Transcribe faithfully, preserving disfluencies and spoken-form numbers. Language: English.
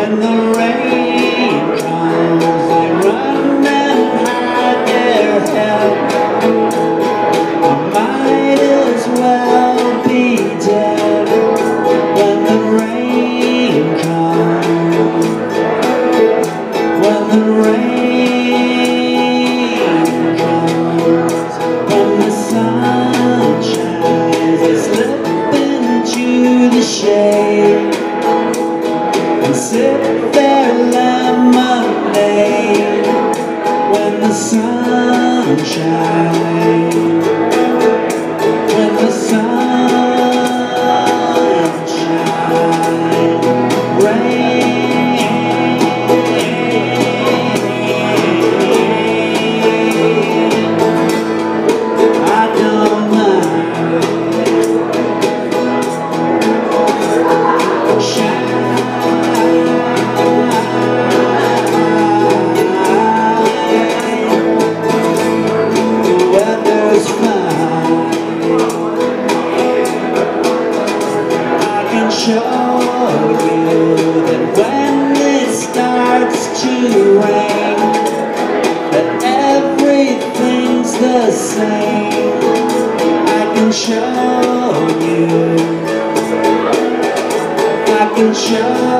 When the rain comes, they run and hide their head. I might as well be dead. When the rain comes, when the rain comes, when the sun shines, they slip into the shade and sip their lemonade. When the sun shines, when the sun shines, rain, I don't mind. Shine, the weather's fine. I can show you that when it starts to rain, that everything's the same. I can show you, I can show